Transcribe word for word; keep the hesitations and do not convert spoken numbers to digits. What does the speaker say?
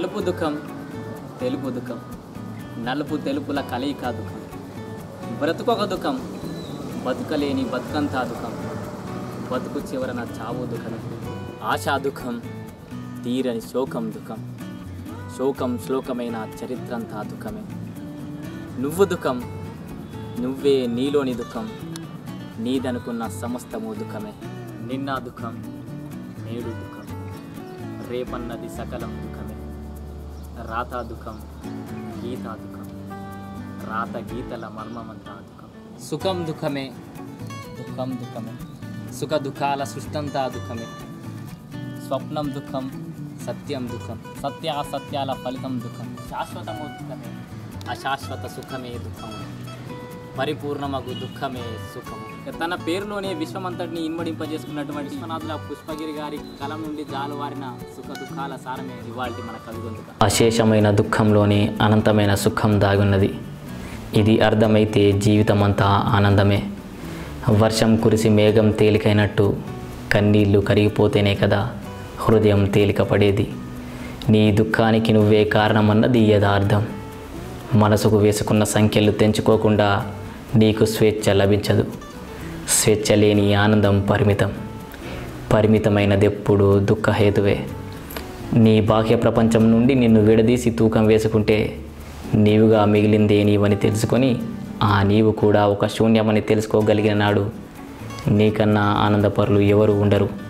నలుపు దుఃఖం తెలుపు దుఃఖం, నలుపు తెలుపుల కలయిక దుఃఖం. బ్రతుకొక దుఃఖం, బతుకలేని బతుకంతా దుఃఖం, బతుకు చివరన చావు దుఃఖం. ఆశా దుఃఖం, తీరని శోకం దుఃఖం, శోకం శ్లోకమైన చరిత్రంతా దుఃఖమే. నువ్వు దుఃఖం, నువ్వే నీలోని దుఃఖం, నీదనుకున్న సమస్తము దుఃఖమే. నిన్న దుఃఖం, నేడు దుఃఖం, రేపన్నది సకలం దుఃఖమే. రాత దుఃఖం, గీత దుఃఖం, రాత గీతల మర్మమంతా దుఃఖం. సుఖం దుఃఖమే, దుఃఖం దుఃఖమే, సుఖ దుఃఖాల సృష్టంతా దుఃఖమే. స్వప్నం దుఃఖం, సత్యం దుఃఖం, సత్య అసత్యాల ఫలితం దుఃఖం. శాశ్వతము దుఃఖమే, అశాశ్వత సుఖమే దుఃఖము, పరిపూర్ణమగు దుఃఖమే సుఖము. తన పేరులోనే విశ్వమంతటిని ఇన్వడింపజేసుకున్నటువంటి విశ్వనాథుల పుష్పగిరి గారి కలం నుండి జాలువారిన సుఖ దుఃఖాల సారమే ఇవాల్టి మన కవిగొంతుక. అశేషమైన దుఃఖంలోనే అనంతమైన సుఖం దాగున్నది. ఇది అర్థమైతే జీవితమంతా ఆనందమే. వర్షం కురిసి మేఘం తేలికైనట్టు కన్నీళ్లు కరిగిపోతేనే కదా హృదయం తేలిక పడేది. నీ దుఃఖానికి నువ్వే కారణమన్నది యథార్థం. మనసుకు వేసుకున్న సంఖ్యలు తెంచుకోకుండా నీకు స్వేచ్ఛ లభించదు. స్వేచ్ఛ లేని ఆనందం పరిమితం. పరిమితమైనదెప్పుడు దుఃఖహేతువే. నీ బాహ్య ప్రపంచం నుండి నిన్ను విడదీసి తూకం వేసుకుంటే నీవుగా మిగిలిందే నీవని తెలుసుకొని ఆ నీవు కూడా ఒక శూన్యమని తెలుసుకోగలిగిన నాడు నీకన్నా ఆనందపరులు ఎవరు ఉండరు.